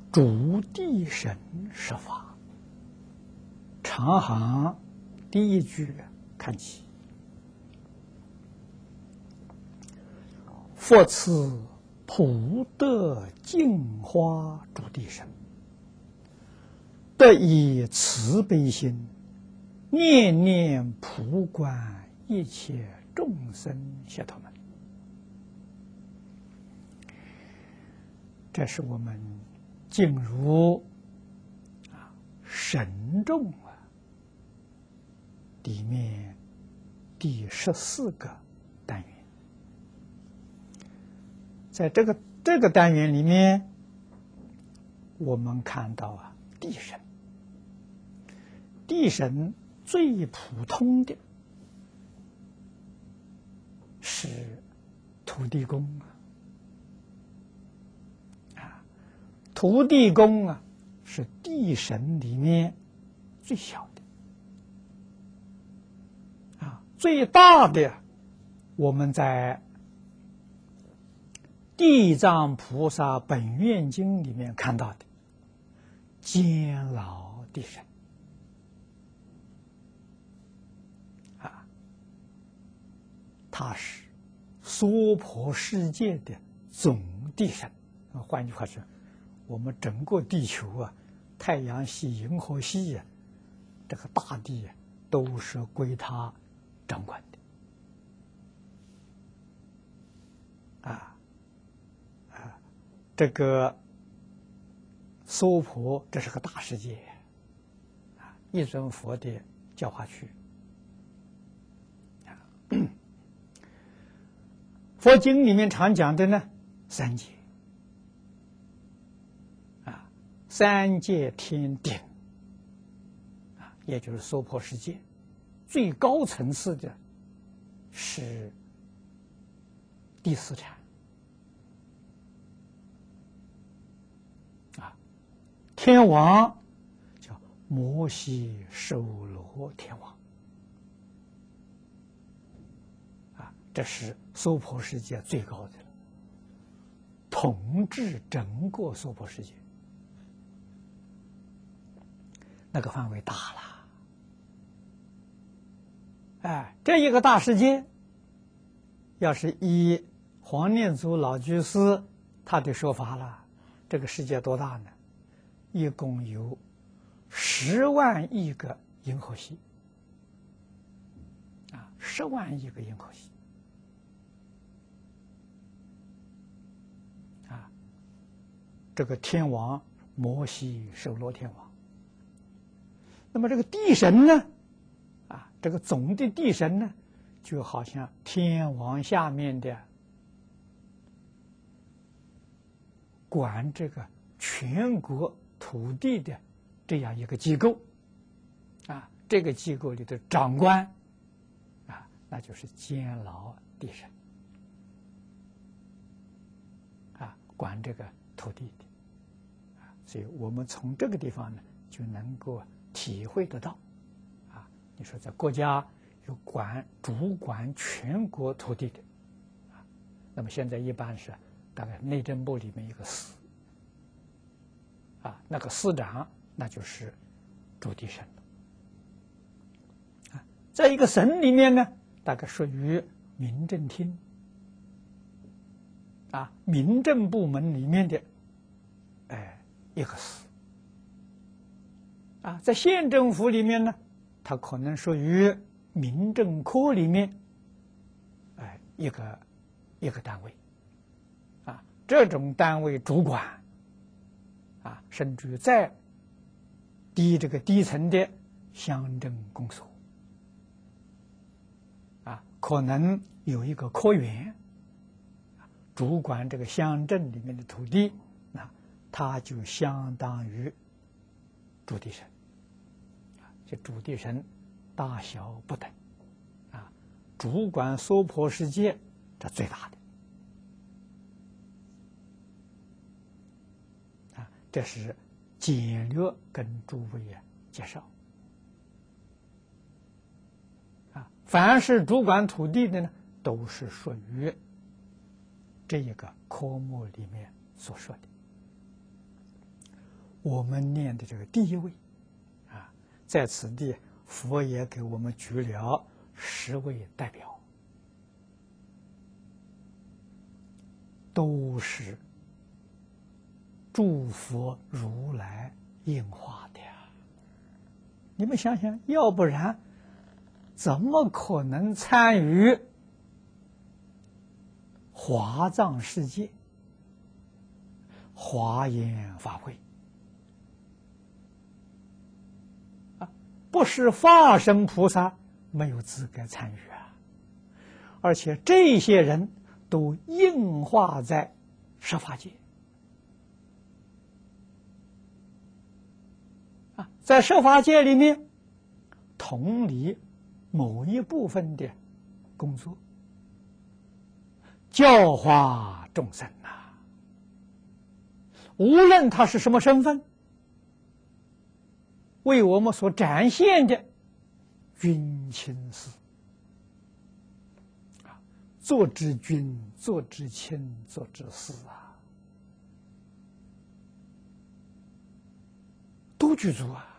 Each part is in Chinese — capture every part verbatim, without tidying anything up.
主地神说法，长行第一句看起。佛赐普德净花主地神，得以慈悲心，念念普观一切众生解脱门。这是我们进入啊神众啊里面第十四个单元。在这个这个单元里面，我们看到啊地神，地神最普通的是土地公啊，啊，土地公啊是地神里面最小的，啊，最大的我们在《地藏菩萨本愿经》里面看到的监牢地神啊，他是娑婆世界的总地神。换句话说，我们整个地球啊，太阳系、银河系啊，这个大地啊，都是归他掌管的啊。这个娑婆，这是个大世界啊，一尊佛的教化区啊。佛经里面常讲的呢，三界啊，三界天顶啊，也就是娑婆世界，最高层次的是第四禅。天王叫摩悉首罗天王，啊，这是娑婆世界最高的了，统治整个娑婆世界，那个范围大了。哎，这一个大世界，要是依黄念祖老居士他的说法了，这个世界多大呢？一共有十万亿个银河系啊，十万亿个银河系啊。这个天王摩悉首罗天王，那么这个地神呢？啊，这个总的地神呢，就好像天王下面的管这个全国土地的这样一个机构啊，这个机构里的长官啊，那就是监牢地神啊，管这个土地的啊，所以我们从这个地方呢，就能够体会得到啊，你说在国家有管主管全国土地的啊，那么现在一般是大概内政部里面一个司。啊，那个司长那就是主地神啊，在一个省里面呢，大概属于民政厅啊，民政部门里面的哎一个司啊，在县政府里面呢，它可能属于民政科里面哎一个一个单位啊，这种单位主管。啊，甚至于再低这个低层的乡镇公所，啊，可能有一个科员，主管这个乡镇里面的土地，那他就相当于主地神，啊，这主地神大小不等，啊，主管娑婆世界这最大的。这是简略跟诸位介绍啊，凡是主管土地的呢，都是属于这一个科目里面所说的。 我们念的这个第一位啊，在此地佛也给我们举了十位代表，都是诸佛如来应化的呀。你们想想，要不然怎么可能参与华藏世界华严法会啊？不是化身菩萨没有资格参与啊！而且这些人都应化在十法界啊，在十法界里面统理某一部分的工作，教化众生呐、啊。无论他是什么身份，为我们所展现的君亲事啊，做之君，做之亲，做之事啊，都具足啊。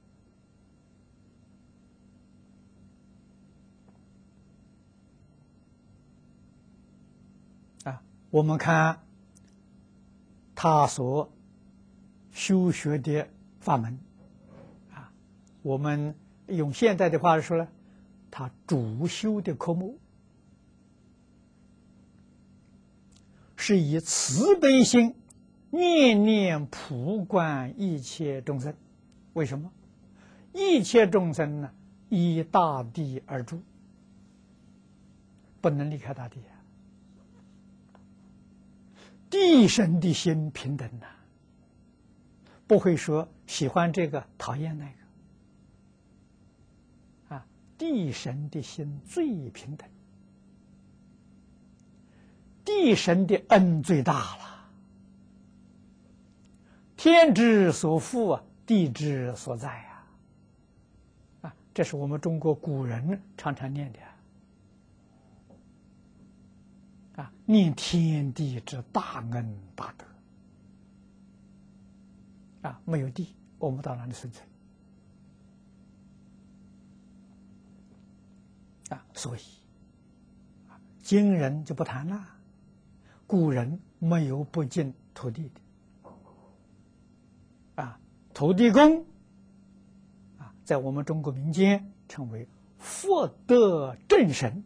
啊，我们看他所修学的法门啊，我们用现代的话说呢，他主修的科目是以慈悲心念念普观一切众生。为什么？一切众生呢，依大地而住，不能离开大地啊。地神的心平等呐、啊，不会说喜欢这个讨厌那个啊。地神的心最平等，地神的恩最大了。天之所覆啊，地之所在啊，啊，这是我们中国古人常常念的。啊，念天地之大恩大德啊！没有地，我们到哪里生存啊？所以，啊，今人就不谈了。古人没有不敬土地的啊，土地公啊，在我们中国民间称为福德正神。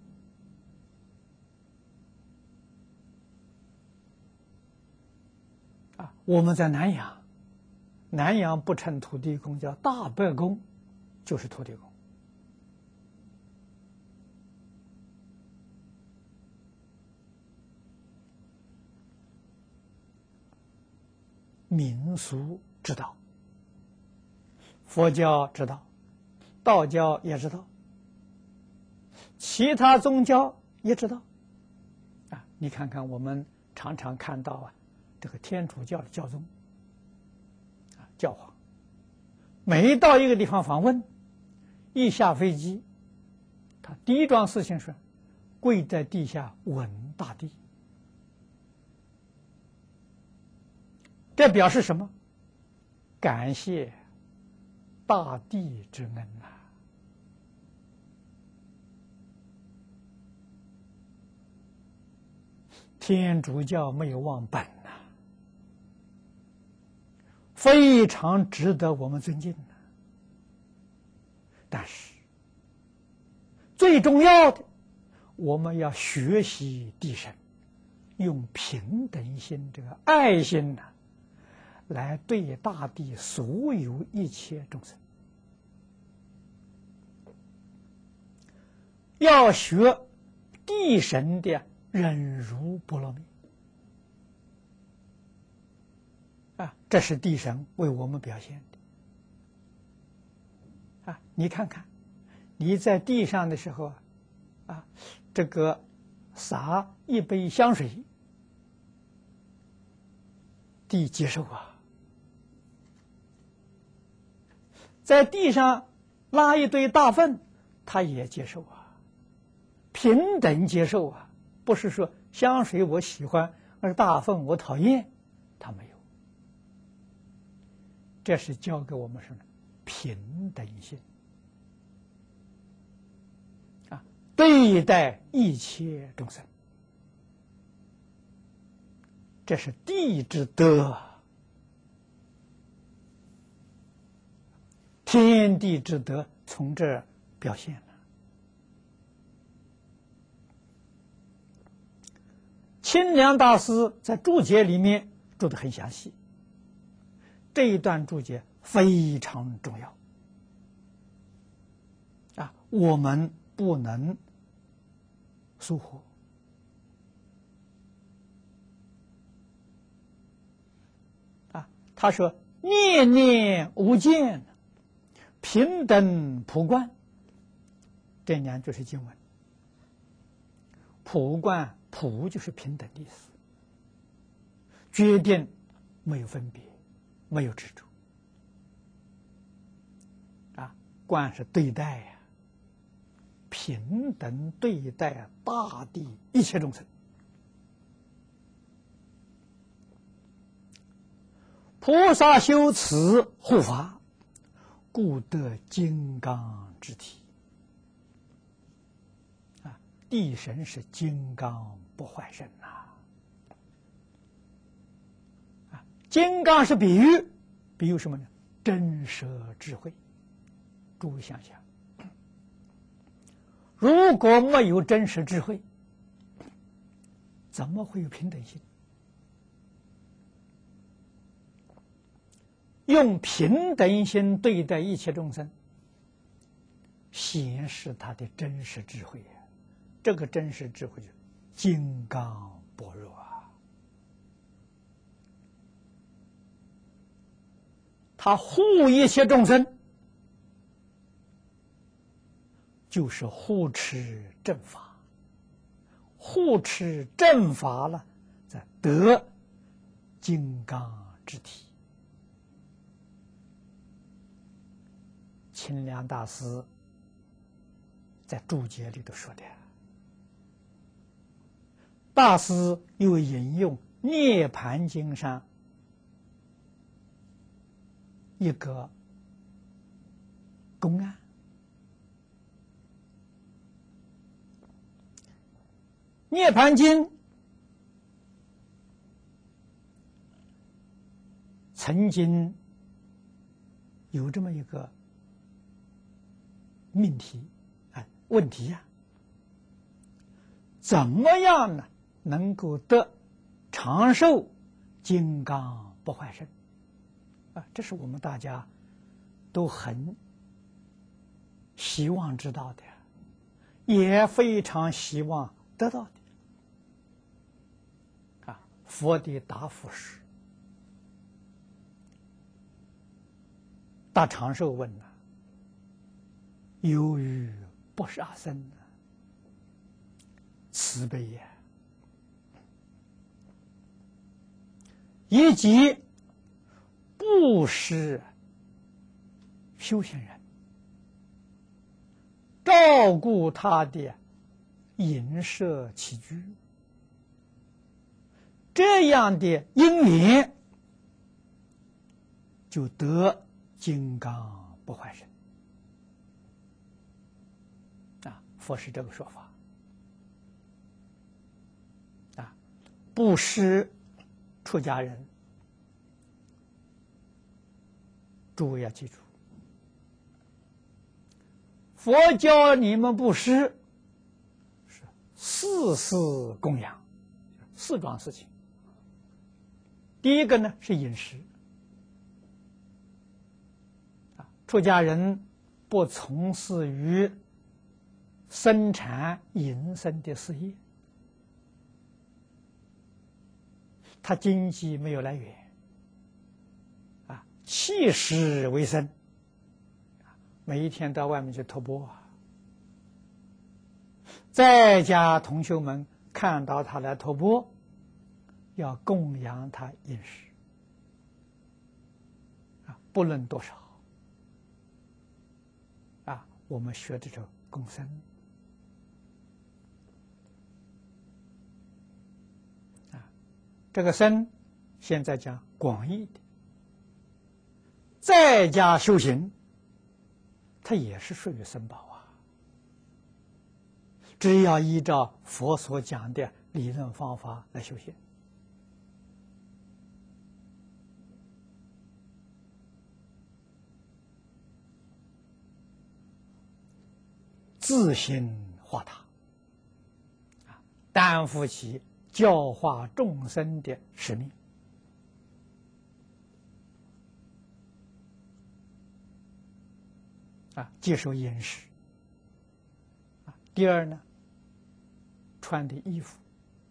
我们在南阳，南阳不称土地公，叫大伯公，就是土地公。民俗知道，佛教知道，道教也知道，其他宗教也知道。啊，你看看我们常常看到啊。这个天主教的教宗啊，教皇，每到一个地方访问，一下飞机，他第一桩事情是跪在地下吻大地。这表示什么？感谢大地之恩呐、啊！天主教没有忘本。非常值得我们尊敬的，但是最重要的，我们要学习地神，用平等心、这个爱心呢、啊，来对大地所有一切众生。要学地神的忍辱波罗蜜。啊，这是地神为我们表现的。啊，你看看，你在地上的时候，啊，这个洒一杯香水，地接受啊；在地上拉一堆大粪，他也接受啊，平等接受啊，不是说香水我喜欢，而大粪我讨厌，他没有。 这是教给我们什么？平等心啊，对待一切众生，这是地之德，天地之德从这儿表现了。清凉大师在注解里面注得很详细，这一段注解非常重要啊，我们不能疏忽啊。他说：“念念无间，平等普观。”这两句是经文。普观，普就是平等的意思，决定没有分别，没有执着啊。观是对待呀、啊，平等对待大地一切众生。菩萨修此护法，故得金刚之体。啊，地神是金刚不坏身呐、啊。啊，金刚是比喻，比喻什么呢？真实智慧。诸位想想，如果没有真实智慧，怎么会有平等心？用平等心对待一切众生，显示他的真实智慧呀、啊。这个真实智慧就是金刚般若啊，他护一切众生，就是护持正法，护持正法了，在得金刚之体。清凉大师在注解里头说的，大师又引用《涅盘经》上一个公案，《涅盘经》曾经有这么一个命题啊，问题呀、啊，怎么样呢？能够得长寿、金刚不坏身啊，这是我们大家都很希望知道的，也非常希望得到的啊。佛的答复是：大长寿问呢、啊，由于不杀生，慈悲也。以及布施修行人，照顾他的饮食起居，这样的因缘，就得金刚不坏身啊！佛是这个说法啊，布施出家人，诸位要记住，佛教你们布施是四事供养，四桩事情。第一个呢是饮食啊，出家人不从事于生产营生的事业，他经济没有来源啊，弃食为生，每一天到外面去托钵啊。在家同学们看到他来托钵，要供养他饮食啊，不论多少啊，我们学这种共生啊，这个生现在讲广义的， 在家修行，它也是属于僧宝啊。只要依照佛所讲的理论方法来修行，自心化他，担负起教化众生的使命。啊，接受饮食。啊，第二呢，穿的衣服。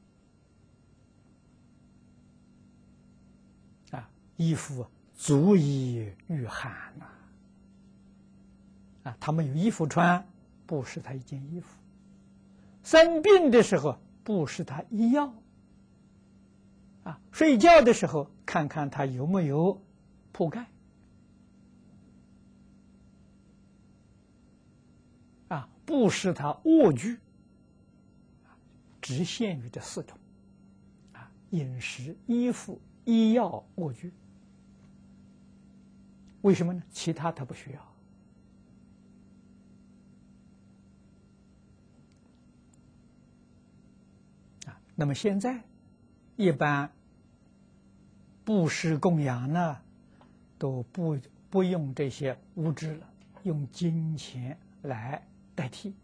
啊，衣服足以御寒呐。啊，他没有衣服穿，布施他一件衣服；生病的时候，布施他医药。啊，睡觉的时候，看看他有没有铺盖。啊，布施他卧具，只限于这四种。啊，饮食、衣服、医药、卧具。为什么呢？其他他不需要。啊，那么现在一般布施供养呢，都不不用这些物质了，用金钱来代替。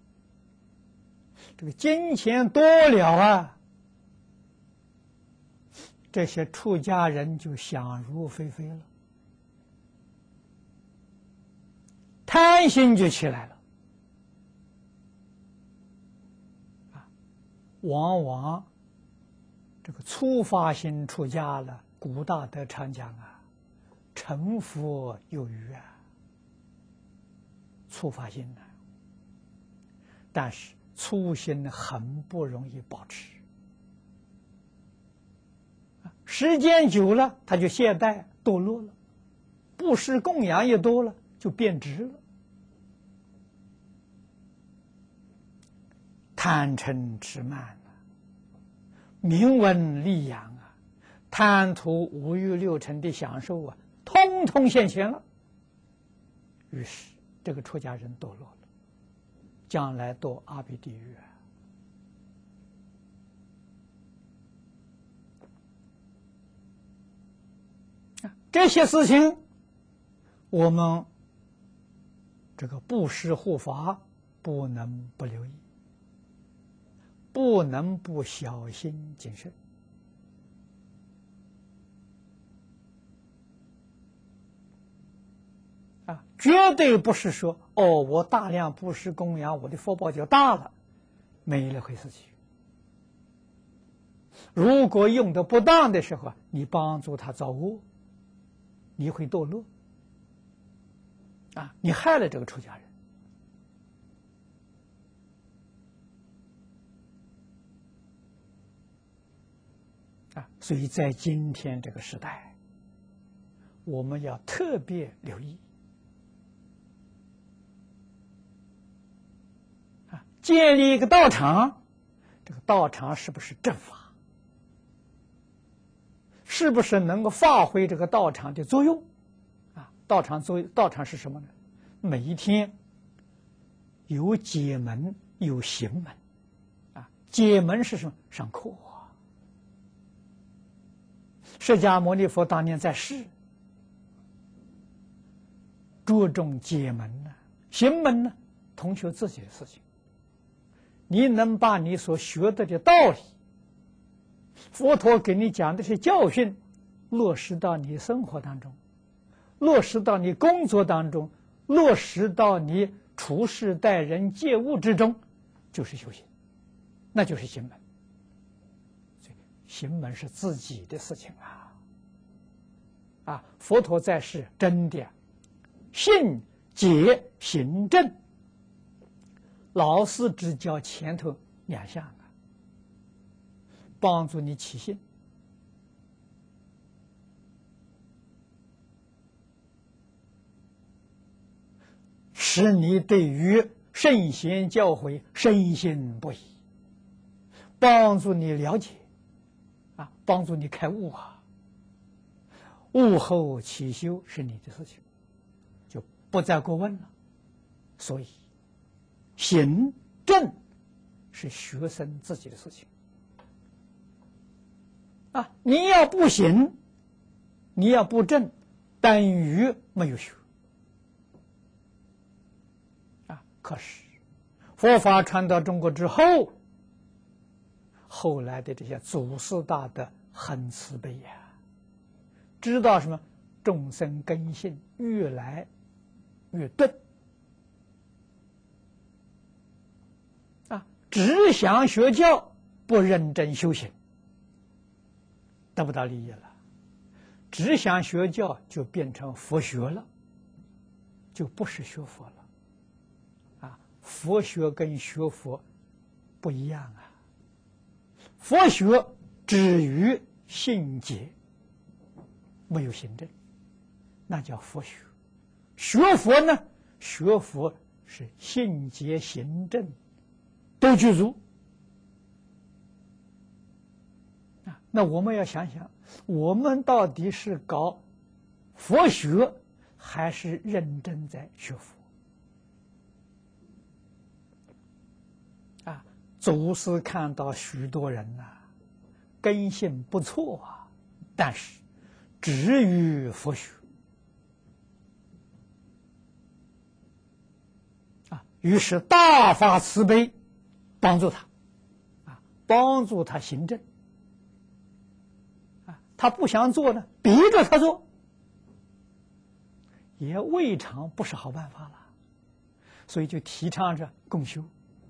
这个金钱多了啊，这些出家人就想入非非了，贪心就起来了。啊，往往这个初发心出家了，古大德常讲啊，成佛有余啊。初发心呢，但是初心很不容易保持，时间久了他就懈怠堕落了，布施供养也多了，就变质了。贪嗔痴慢啊，名闻利养啊，贪图五欲六尘的享受啊，通通现前了。于是这个出家人堕落了，将来堕阿鼻地狱啊！这些事情，我们这个布施护法不能不留意，不能不小心谨慎。啊，绝对不是说哦，我大量布施供养，我的福报就大了，没那回事情。如果用的不当的时候，你帮助他造恶，你会堕落。啊，你害了这个出家人。啊，所以在今天这个时代，我们要特别留意。建立一个道场，这个道场是不是正法？是不是能够发挥这个道场的作用？啊，道场作道场是什么呢？每一天有解门，有行门。啊，解门是什么？上课啊。释迦牟尼佛当年在世，着重解门呢，行门呢，同学自己的事情。你能把你所学的的道理，佛陀给你讲的是教训，落实到你生活当中，落实到你工作当中，落实到你处事待人接物之中，就是修行，那就是行门。行门是自己的事情啊！啊，佛陀在世真的信解行正。老师只教前头两项啊，帮助你起信，使你对于圣贤教诲深信不疑，帮助你了解，啊，帮助你开悟啊。 物后起修是你的事情，就不再过问了。所以，行正是学生自己的事情。啊，你要不行，你要不正，等于没有学。啊，可是佛法传到中国之后，后来的这些祖师大德很慈悲呀，知道什么众生根性越来越钝，啊，只想学教，不认真修行，得不到利益了。只想学教就变成佛学了，就不是学佛了。啊，佛学跟学佛不一样啊。佛学止于信解，没有行正，那叫佛学。学佛呢，学佛是信解行正都具足。啊，那我们要想想，我们到底是搞佛学，还是认真在学佛？啊，祖师看到许多人呐、啊，根性不错啊，但是止于佛学。啊，于是大发慈悲，帮助他，啊，帮助他行正。啊，他不想做呢，逼着他做，也未尝不是好办法了。所以就提倡着共修。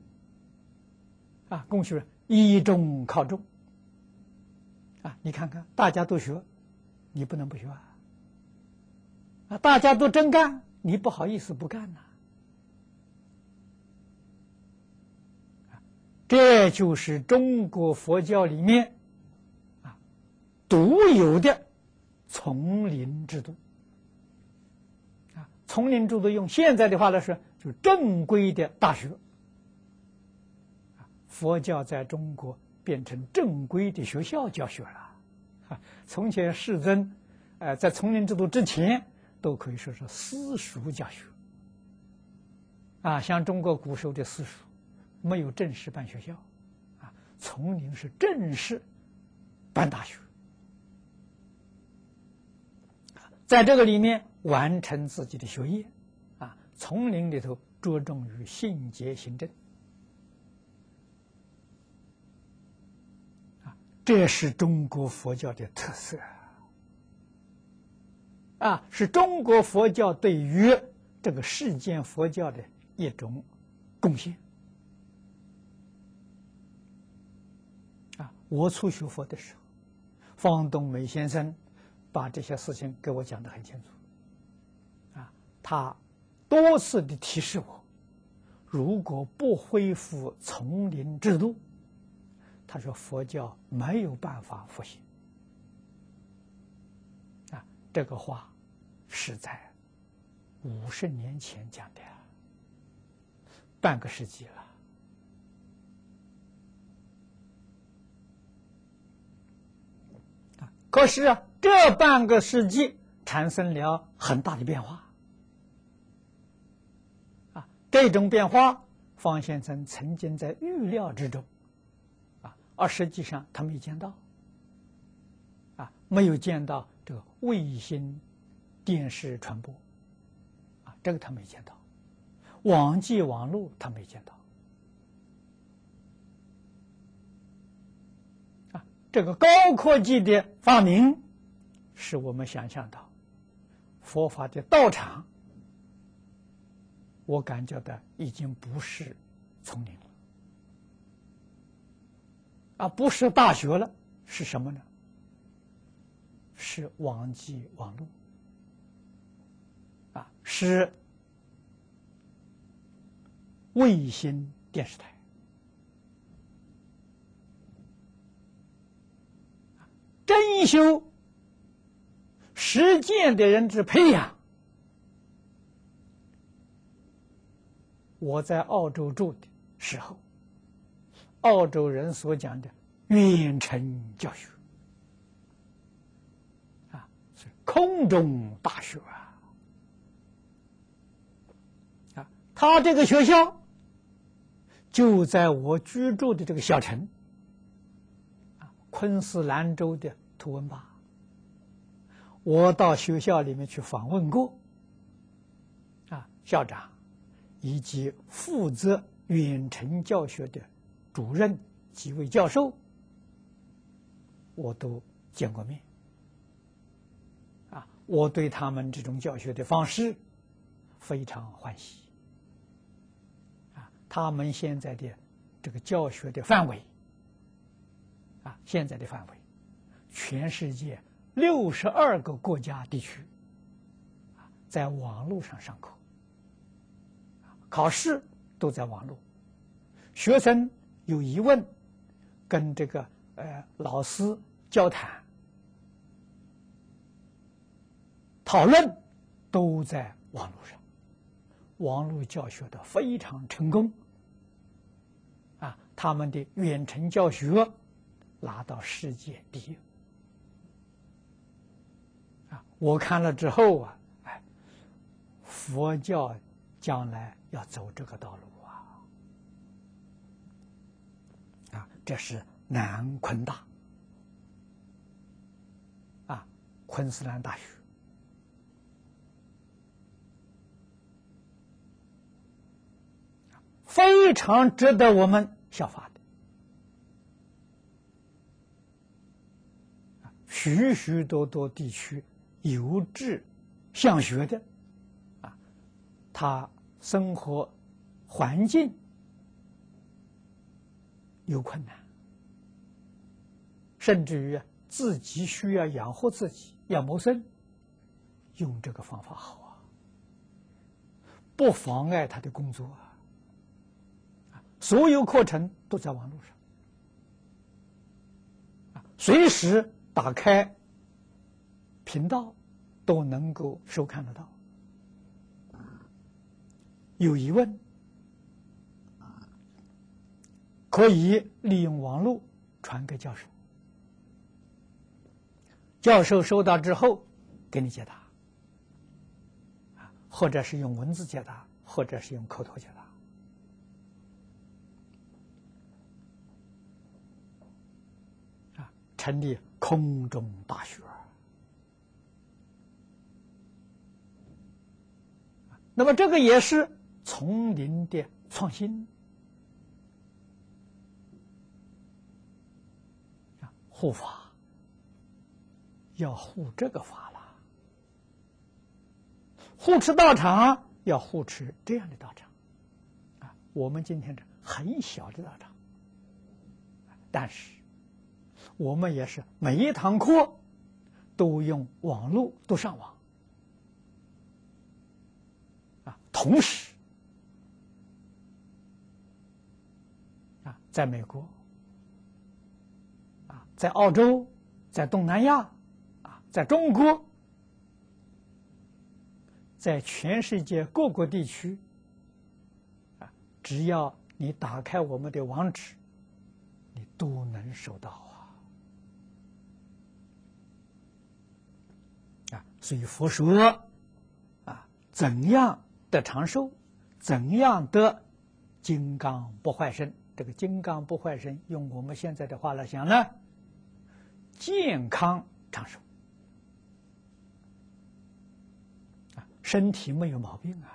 啊，共修以众靠众。啊，你看看，大家都学，你不能不学啊！啊，大家都真干，你不好意思不干呐、啊！这就是中国佛教里面啊独有的丛林制度。啊，丛林制度用现在的话来说，就是正规的大学。佛教在中国变成正规的学校教学了。啊，从前世尊，呃，在丛林制度之前，都可以说是私塾教学。啊，像中国古时候的私塾，没有正式办学校，啊，丛林是正式办大学。在这个里面完成自己的学业，啊，丛林里头着重于信解行正。这是中国佛教的特色啊，是中国佛教对于这个世间佛教的一种贡献啊。我初学佛的时候，方东美先生把这些事情给我讲得很清楚啊，他多次的提示我，如果不恢复丛林制度，他说佛教没有办法复兴啊，这个话是在五十年前讲的，半个世纪了啊。可是啊，这半个世纪产生了很大的变化啊，这种变化，方先生曾经在预料之中。而实际上他没见到，啊，没有见到这个卫星电视传播，啊，这个他没见到，网际网络他没见到，啊，这个高科技的发明，使我们想象到佛法的道场，我感觉到已经不是丛林了。啊，不是大学了，是什么呢？是网际网络，啊，是卫星电视台。真修实践的人之培养，我在澳洲住的时候，澳洲人所讲的远程教学啊，是空空中大学啊！啊，他这个学校就在我居住的这个小城，啊，昆士兰州的图文巴。我到学校里面去访问过，啊，校长以及负责远程教学的主任几位教授，我都见过面。啊，我对他们这种教学的方式非常欢喜。啊，他们现在的这个教学的范围，啊，现在的范围，全世界六十二个国家地区，啊，在网络上上课，考试都在网络，学生有疑问，跟这个呃老师交谈、讨论，都在网络上，网络教学的非常成功，啊，他们的远程教学拿到世界第一，啊，我看了之后啊，哎，佛教将来要走这个道路啊，啊，这是南昆大，啊，昆士兰大学。非常值得我们效法的，许许多多地区有志向学的，啊，他生活环境有困难，甚至于自己需要养活自己，要谋生，用这个方法好啊，不妨碍他的工作啊。所有课程都在网络上，啊，随时打开频道都能够收看得到。有疑问，可以利用网络传给教授，教授收到之后给你解答，啊，或者是用文字解答，或者是用口头解答。成立空中大学，那么这个也是丛林的创新。护法要护这个法了，护持道场要护持这样的道场，啊，我们今天这很小的道场，但是我们也是每一堂课都用网络，都上网，啊，同时，啊，在美国，啊，在澳洲，在东南亚，啊，在中国，在全世界各个地区，啊，只要你打开我们的网址，你都能收到。啊，所以佛说，啊，怎样得长寿，怎样得金刚不坏身？这个金刚不坏身，用我们现在的话来讲呢，健康长寿，啊，身体没有毛病啊。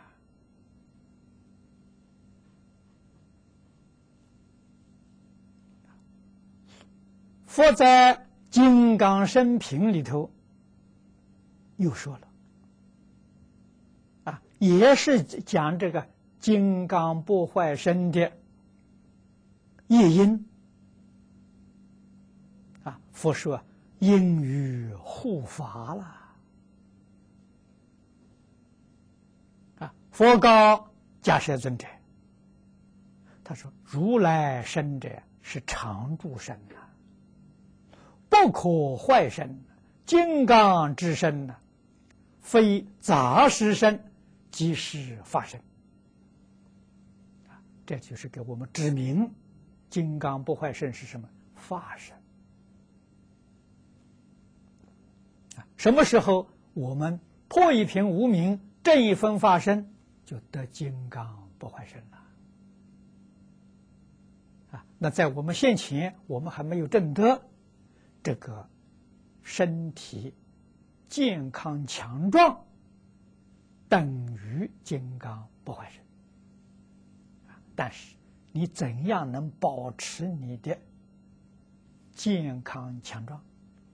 佛在《金刚身品》里头又说了，啊，也是讲这个金刚不坏身的业因，啊，佛说因于护法了，啊，佛告迦叶尊者，他说如来身者是常住身啊，不可坏身，金刚之身呢，非杂识身，即是法身。这就是给我们指明，金刚不坏身是什么？法身。什么时候我们破一品无明，正一分法身，就得金刚不坏身了。啊，那在我们现前，我们还没有证得这个身体健康强壮，等于金刚不坏身。但是你怎样能保持你的健康强壮？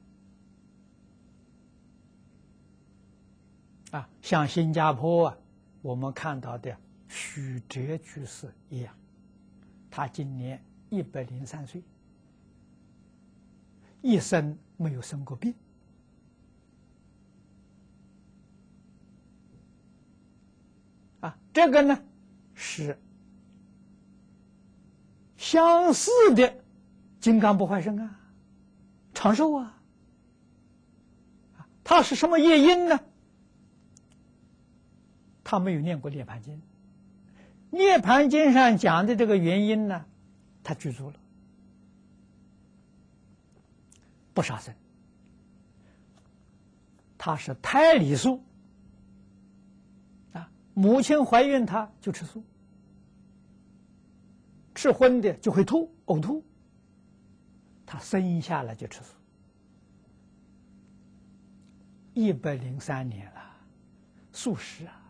啊，像新加坡啊，我们看到的许哲居士一样，他今年一百零三岁，一生没有生过病。啊，这个呢是相似的金刚不坏身啊，长寿啊。他是什么业因呢？他没有念过《涅盘经》，《涅盘经》上讲的这个原因呢，他具足了。不杀生，他是胎里素啊，母亲怀孕他就吃素，吃荤的就会吐呕吐，他生下来就吃素，一百零三年了，素食啊。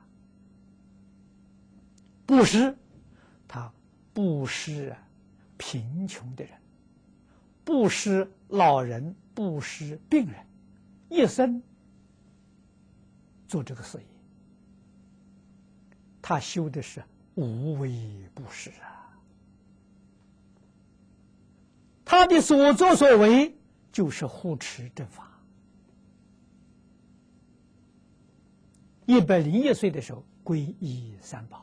布施，他布施贫穷的人，布施老人，布施病人，一生做这个事业。他修的是无为布施啊，他的所作所为就是护持正法。一百零一岁的时候，皈依三宝。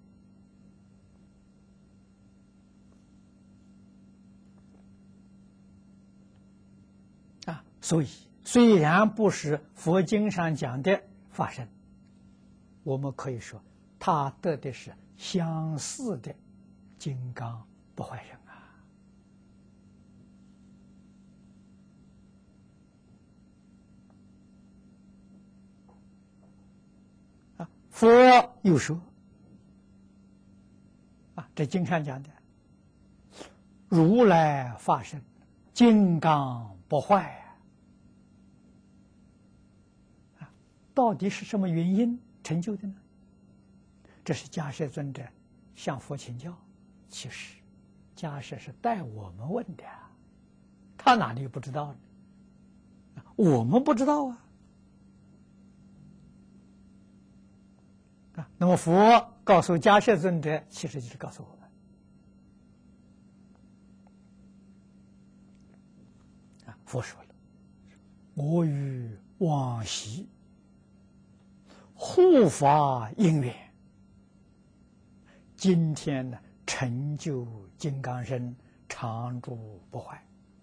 所以，虽然不是佛经上讲的法身，我们可以说他得的是相似的金刚不坏身啊！啊，佛又说啊，这经上讲的如来法身，金刚不坏。到底是什么原因成就的呢？这是迦叶尊者向佛请教。其实迦叶是代我们问的，他哪里不知道呢？我们不知道啊。啊，那么佛告诉迦叶尊者，其实就是告诉我们啊，佛说了：“我与往昔护法因缘，今天呢成就金刚身，常住不坏。”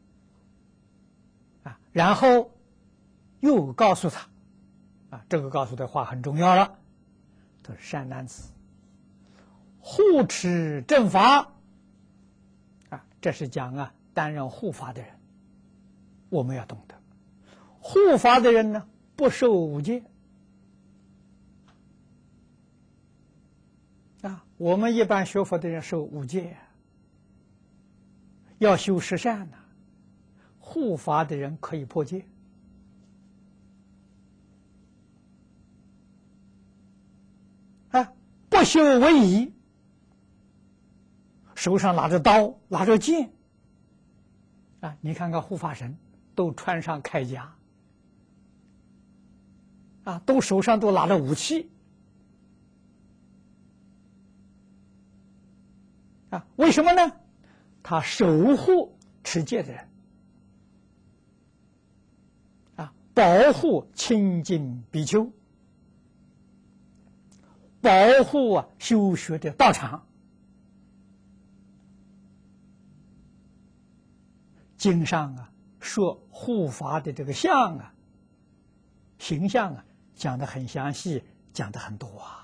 啊，然后又告诉他，啊，这个告诉的话很重要了。他说：“善男子，护持正法。”啊，这是讲啊，担任护法的人，我们要懂得，护法的人呢，不受五戒。啊，我们一般学佛的人受五戒，要修十善呢。护法的人可以破戒。啊，不修为仪，手上拿着刀，拿着剑。啊，你看看护法神都穿上铠甲，啊，都手上都拿着武器。啊，为什么呢？他守护持戒的人，啊，保护清净比丘，保护啊修学的道场。经上啊说护法的这个相啊、形象啊，讲得很详细，讲得很多啊。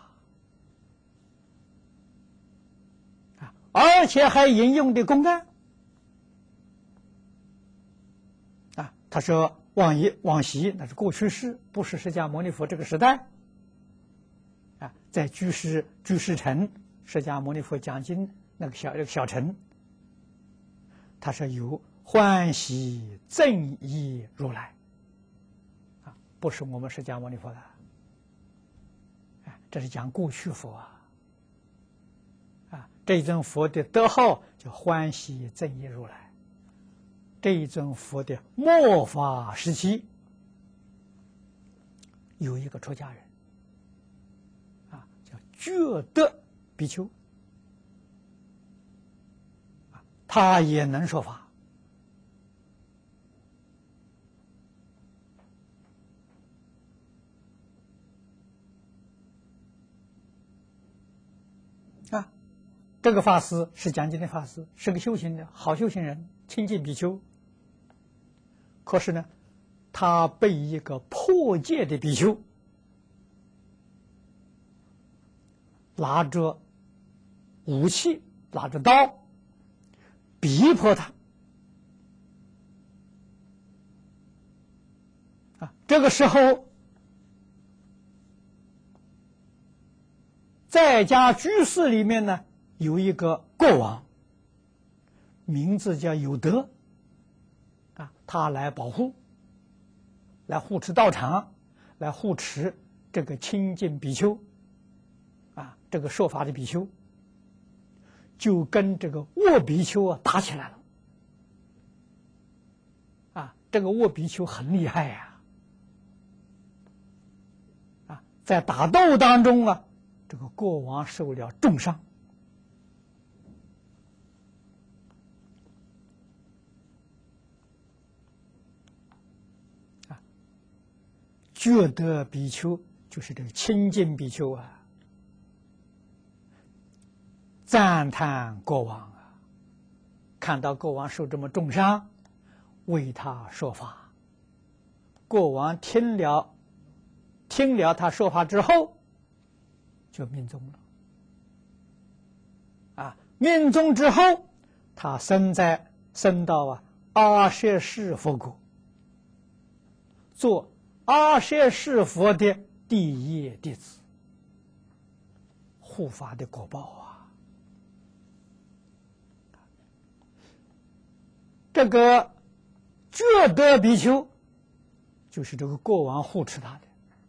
而且还引用的公案啊，他说：“ 往一往昔那是过去式，不是释迦牟尼佛这个时代。啊，在居士居士城，释迦牟尼佛讲经那个小那个小城，他是有欢喜正义如来，啊，不是我们释迦牟尼佛的，啊，这是讲过去佛啊，啊，这一尊佛的德号叫欢喜正义如来，这一尊佛的末法时期有一个出家人，啊，叫觉德比丘，啊，他也能说法。啊，这个法师是讲经的法师，是个修行的好修行人，清净比丘。可是呢，他被一个破戒的比丘拿着武器，拿着刀，逼迫他。啊，这个时候，在家居士里面呢，有一个国王，名字叫有德，啊，他来保护，来护持道场，来护持这个清净比丘，啊，这个说法的比丘，就跟这个卧比丘啊打起来了，啊，这个卧比丘很厉害呀，啊，在打斗当中啊，这个国王受了重伤。啊，觉德比丘就是这个清净比丘啊，赞叹国王啊，看到国王受这么重伤，为他说法。国王听了听了他说法之后，就命终了。啊，命终之后，他生在生到啊阿舍世佛国，做阿舍世佛的第一业弟子，护法的果报啊。这个觉德比丘就是这个国王护持他的。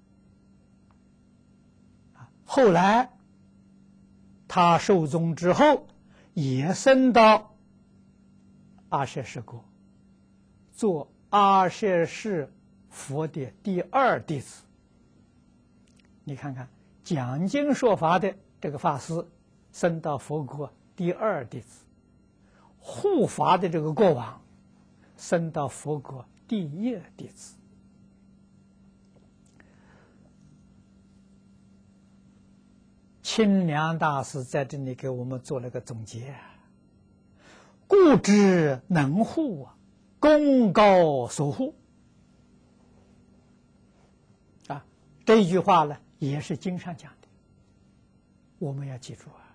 后来他寿终之后，也升到阿舍世国，做阿舍世佛的第二弟子。你看看讲经说法的这个法师升到佛国第二弟子，护法的这个国王升到佛国第一弟子。清凉大师在这里给我们做了个总结：故知能护啊，功高所护。啊，这一句话呢，也是经上讲的，我们要记住啊。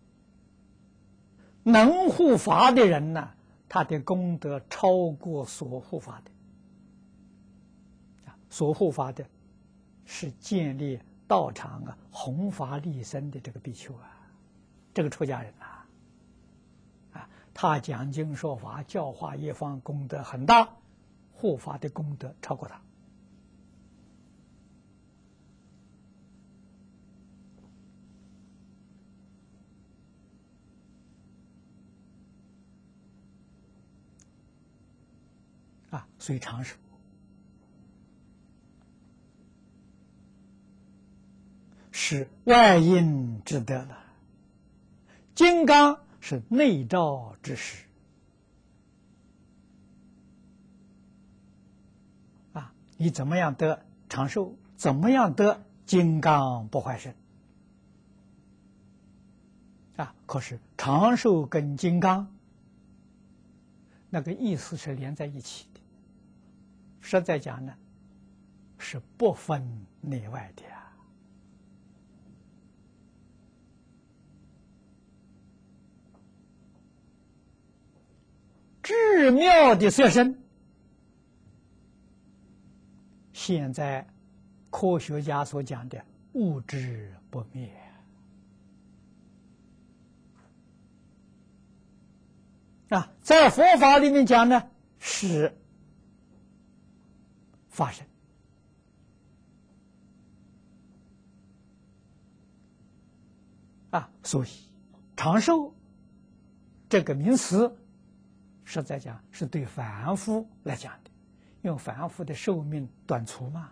能护法的人呢，他的功德超过所护法的。啊，所护法的是建立道场啊，弘法利生的这个比丘啊，这个出家人啊，啊，他讲经说法、教化一方，功德很大，护法的功德超过他。啊，所以长寿是外因之德了，金刚是内照之实。啊，你怎么样得长寿？怎么样得金刚不坏身？啊，可是长寿跟金刚那个意思是连在一起的，实在讲呢，是不分内外的啊。至妙的色身， 现在科学家所讲的物质不灭。啊，在佛法里面讲呢，是发生。啊，所以长寿这个名词，实在讲是对凡夫来讲的，因为凡夫的寿命短促嘛。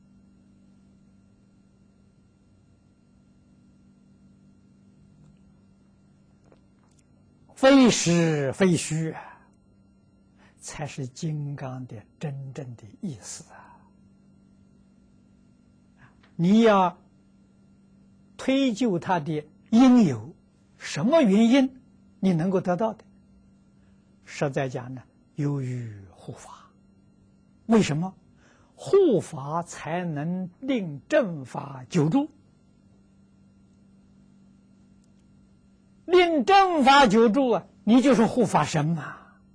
非实非虚，才是金刚的真正的意思啊！你要推究它的因由，什么原因你能够得到的？实在讲呢，由于护法。为什么？护法才能令正法久住。令正法久住啊，你就是护法神嘛！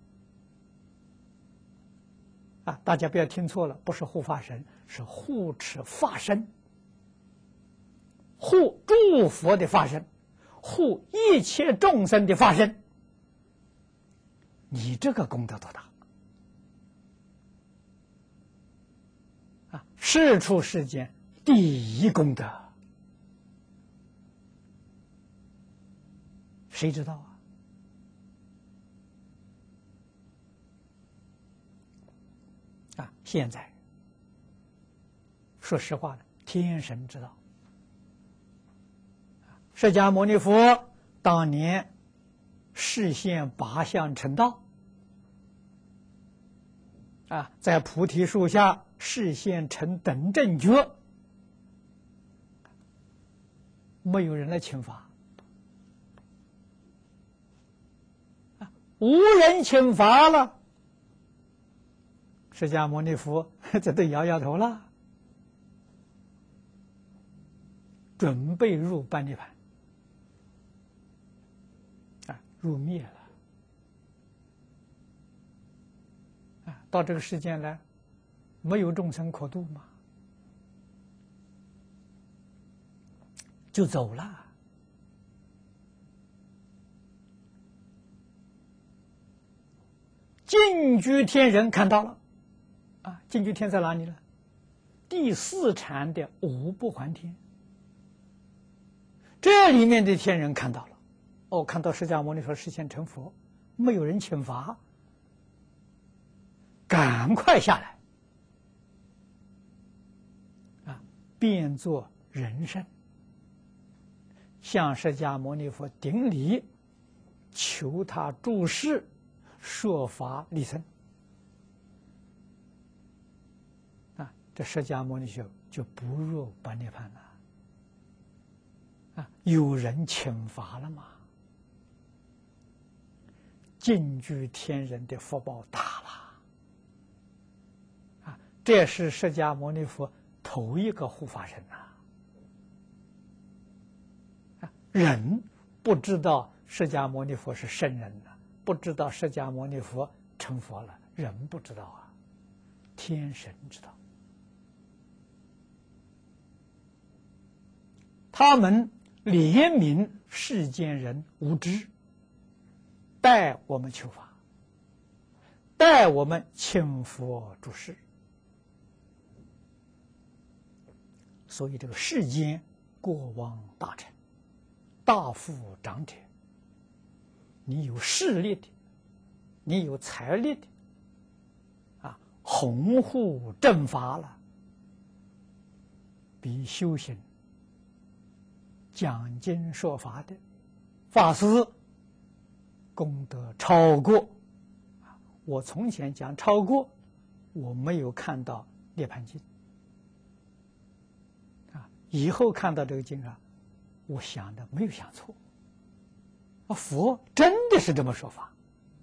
啊，大家不要听错了，不是护法神，是护持法身，护诸佛的法身，护一切众生的法身。你这个功德多大啊！世出世间第一功德。谁知道啊？啊，现在说实话呢，天神知道。释迦牟尼佛当年示现八相成道，啊，在菩提树下示现成等正觉，没有人来请法。无人请法了，释迦牟尼佛这都摇摇头了，准备入般涅盘，啊，入灭了，啊，到这个世间来，没有众生可度嘛，就走了。净居天人看到了，啊，净居天在哪里呢？第四禅的五不还天，这里面的天人看到了，哦，看到释迦牟尼佛实现成佛，没有人请法，赶快下来，啊，变作人身，向释迦牟尼佛顶礼，求他住世。说法立身，啊，这释迦牟尼佛就不入般涅盘了，啊，有人请法了嘛？净居天人的福报大了，啊，这是释迦牟尼佛头一个护法神呐，啊，人不知道释迦牟尼佛是圣人呐。不知道释迦牟尼佛成佛了，人不知道啊，天神知道。他们怜悯世间人无知，代我们求法，代我们请佛住世。所以这个世间过往大臣、大富长者，你有势力的，你有财力的，啊，弘护正法了，比修行、讲经说法的法师功德超过。我从前讲超过，我没有看到《涅盘经》啊，以后看到这个经啊，我想的没有想错。啊，佛真的是这么说法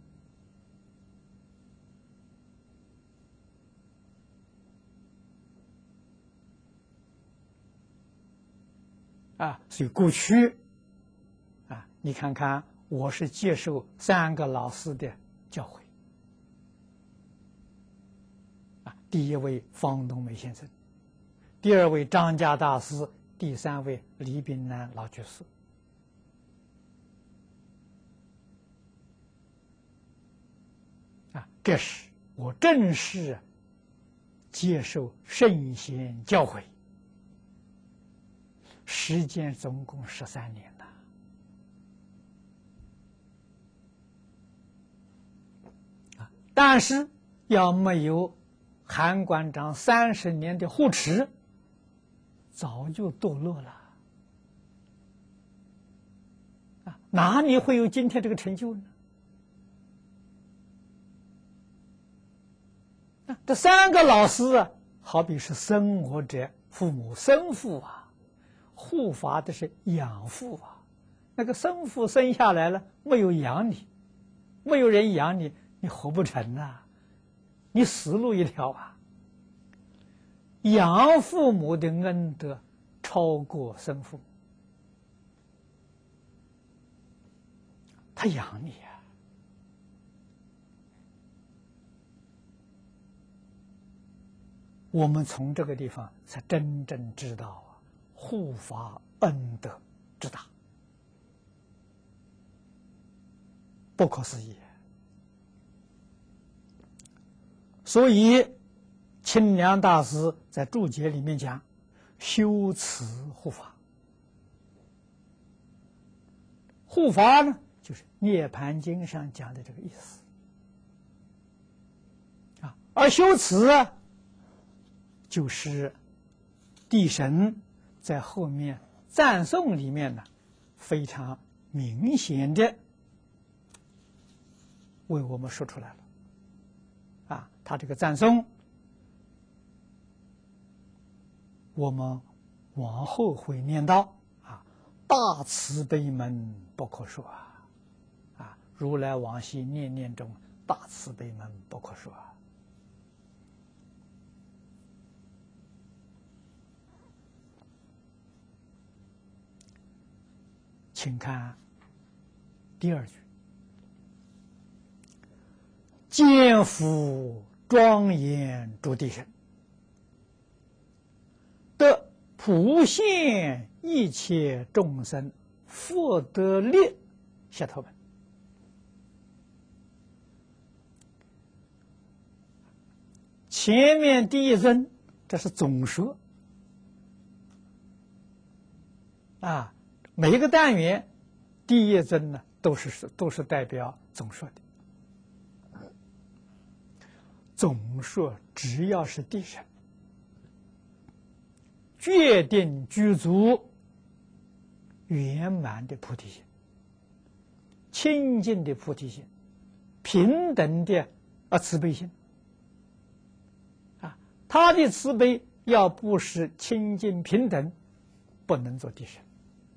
啊！所以过去啊，你看看，我是接受三个老师的教诲啊， 第一位方东梅先生，第二位张家大师，第三位李炳南老居士。啊，这是我正式接受圣贤教诲，时间总共十三年了。啊，但是要没有韩馆长三十年的护持，早就堕落了。啊，哪里会有今天这个成就呢？这三个老师啊，好比是生我者父母，生父啊，护法的是养父啊。那个生父生下来了，没有养你，没有人养你，你活不成啊，你死路一条啊。养父母的恩德超过生父母，他养你啊。我们从这个地方才真正知道啊，护法恩德之大，不可思议。所以清凉大师在注解里面讲，修持护法。护法呢，就是《涅盘经》上讲的这个意思啊，而修持啊，就是地神在后面赞颂里面呢，非常明显的为我们说出来了。啊，他这个赞颂，我们往后会念到啊，大慈悲门不可说啊，啊，如来往昔念念中，大慈悲门不可说啊。请看第二句，见福庄严诸地神，得普现一切众生福德力下头本。前面第一尊这是总说啊，每一个单元第一尊呢都是都是代表总说的。总说只要是地神，决定具足圆满的菩提心，清净的菩提心，平等的啊慈悲心啊，他的慈悲要不是清净平等，不能做地神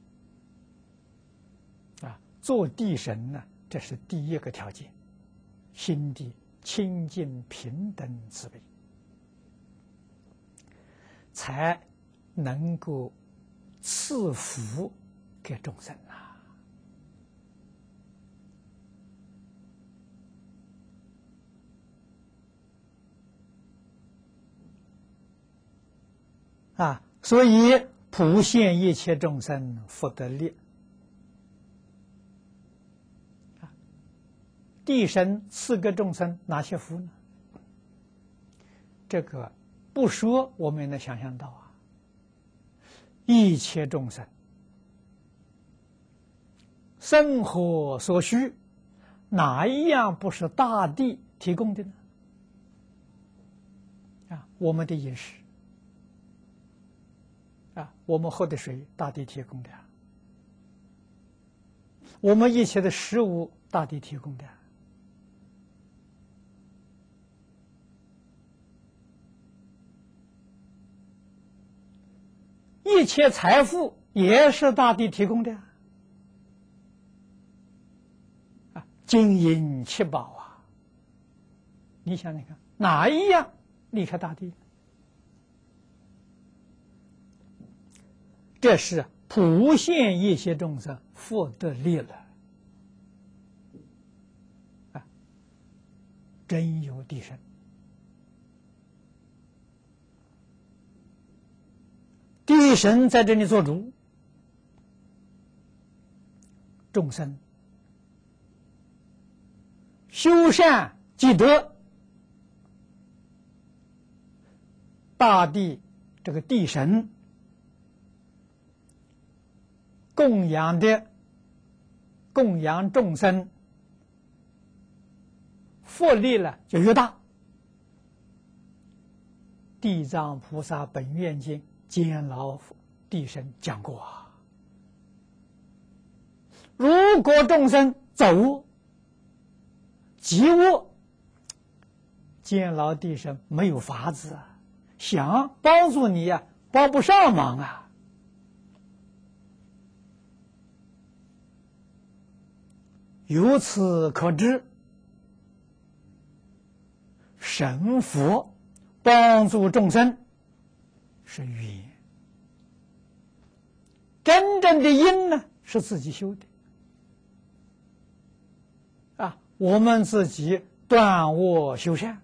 啊。做地神呢，这是第一个条件，心地清净平等慈悲，才能够赐福给众生啊！啊，所以普现一切众生福德力。地神赐给众生哪些福呢？这个不说我们也能想象到啊。一切众生生活所需，哪一样不是大地提供的呢？啊，我们的饮食啊，我们喝的水，大地提供的；我们一切的食物，大地提供的。一切财富也是大地提供的啊，金银七宝啊，你想想看，哪一样离开大地？这是普现一切众生福德力了啊，真有地神地神在这里做主，众生修善积德，大地这个地神供养的供养众生福利了就越大。地藏菩萨本愿经监牢地神讲过啊，如果众生走及物，监牢地神没有法子啊，想帮助你呀、啊，帮不上忙啊。由此可知，神佛帮助众生是缘，真正的因呢是自己修的啊。我们自己断恶修善，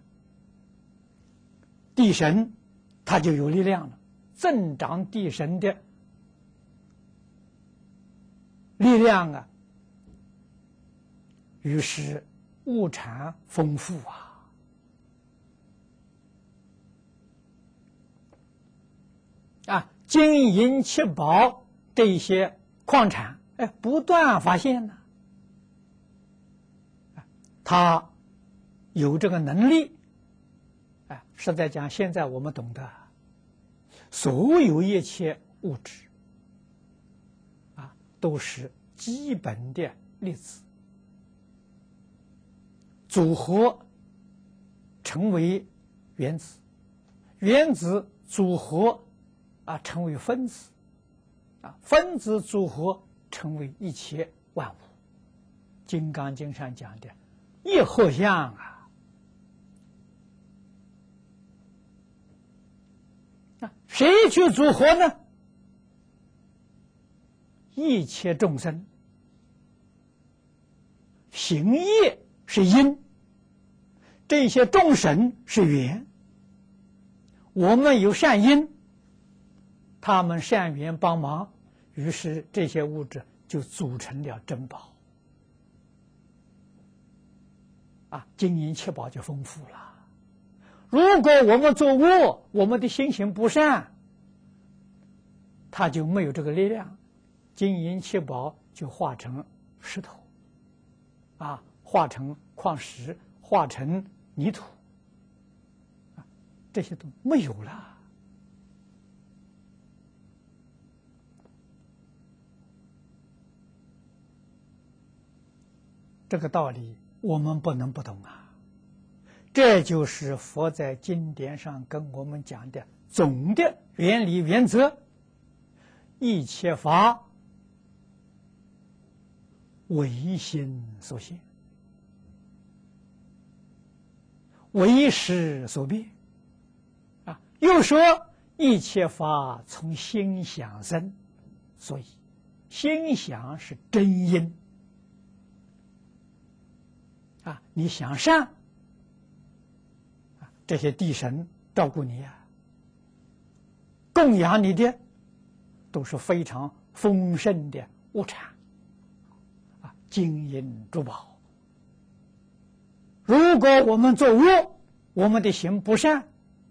地神他就有力量了，增长地神的力量啊，于是物产丰富啊。啊，金银七宝这些矿产，哎，不断发现呢。他有这个能力，哎，实在讲，现在我们懂得，所有一切物质，啊，都是基本的粒子组合成为原子，原子组合啊成为分子，啊，分子组合成为一切万物。金刚经上讲的一合相啊，啊，谁去组合呢？一切众生行业是因，这些众生是缘。我们有善因，他们善缘帮忙，于是这些物质就组成了珍宝。啊，金银七宝就丰富了。如果我们做恶，我们的心行不善，它就没有这个力量，金银七宝就化成石头，啊，化成矿石，化成泥土，啊，这些都没有了。这个道理我们不能不懂啊！这就是佛在经典上跟我们讲的总的原理原则：一切法唯心所现，唯识所变。啊，又说一切法从心想生，所以心想是真因。啊，你想善，啊，这些地神照顾你啊，供养你的都是非常丰盛的物产，啊，金银珠宝。如果我们做恶，我们的行不善，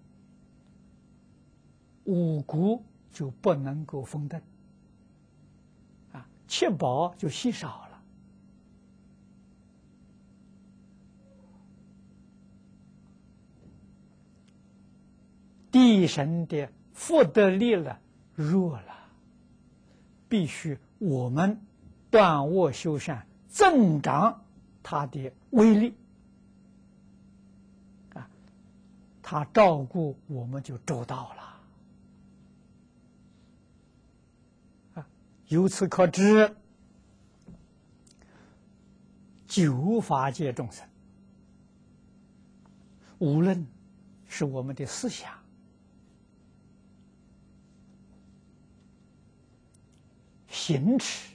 五谷就不能够丰登，啊，七宝就稀少了。地神的福德力了弱了，必须我们断恶修善，增长它的威力。啊，他照顾我们就周到了。啊，由此可知，九法界众生，无论是我们的思想、行持、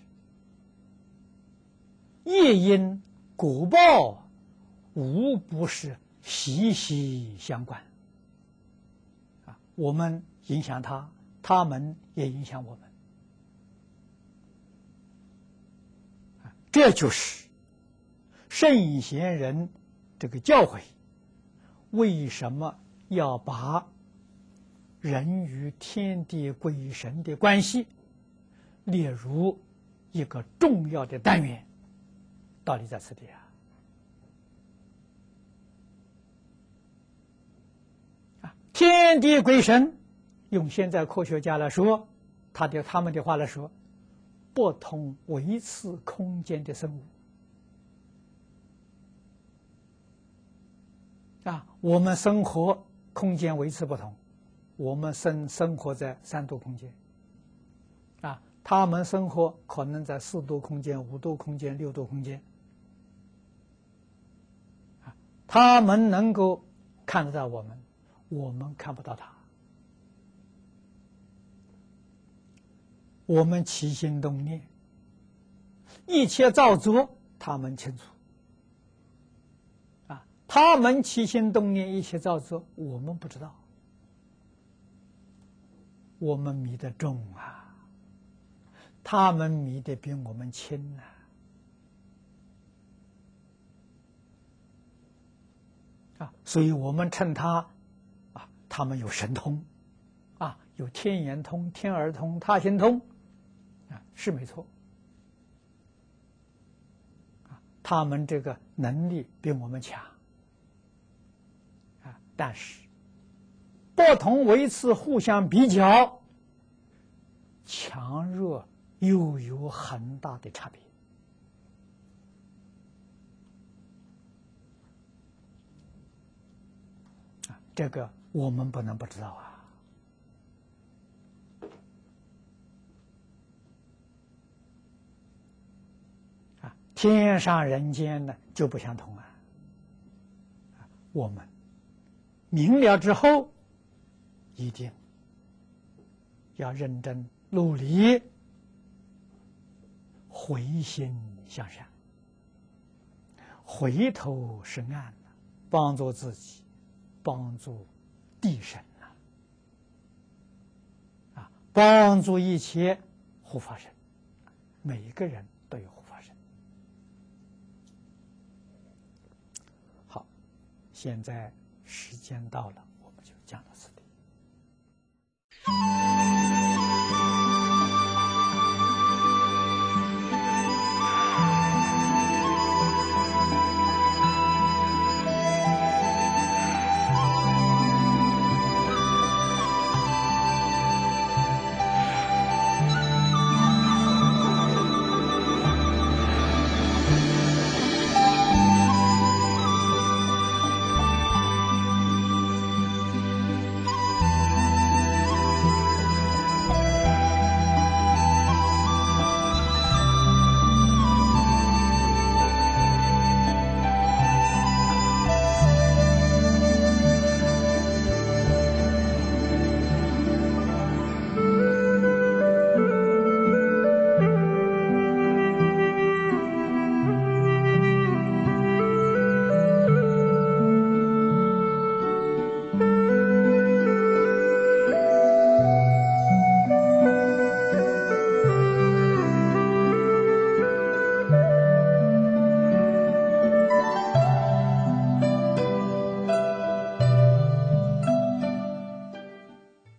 业因果报，无不是息息相关。啊，我们影响他， 他们也影响我们。这就是圣贤人这个教诲，为什么要把人与天地鬼神的关系列入一个重要的单元？道理在此地啊！啊，天地鬼神，用现在科学家来说，他的他们的话来说，不同维次空间的生物啊，我们生活空间维次不同，我们生生活在三度空间，啊，他们生活可能在四度空间、五度空间、六度空间，啊，他们能够看得到我们，我们看不到他。我们起心动念，一切造作，他们清楚。啊，他们起心动念，一切造作，我们不知道。我们迷得重啊，他们迷得比我们轻啊。啊，所以我们称他啊，他们有神通，啊，有天眼通、天耳通、他心通。啊，是没错，啊，他们这个能力比我们强，啊，但是不同维次互相比较，强弱又有很大的差别，啊，这个我们不能不知道啊。天上人间呢就不相同啊！我们明了之后，一定要认真努力，回心向善，回头是岸，帮助自己，帮助地神呐，啊，帮助一切护法神，每一个人都有护法神。好，现在时间到了，我们就讲到此地。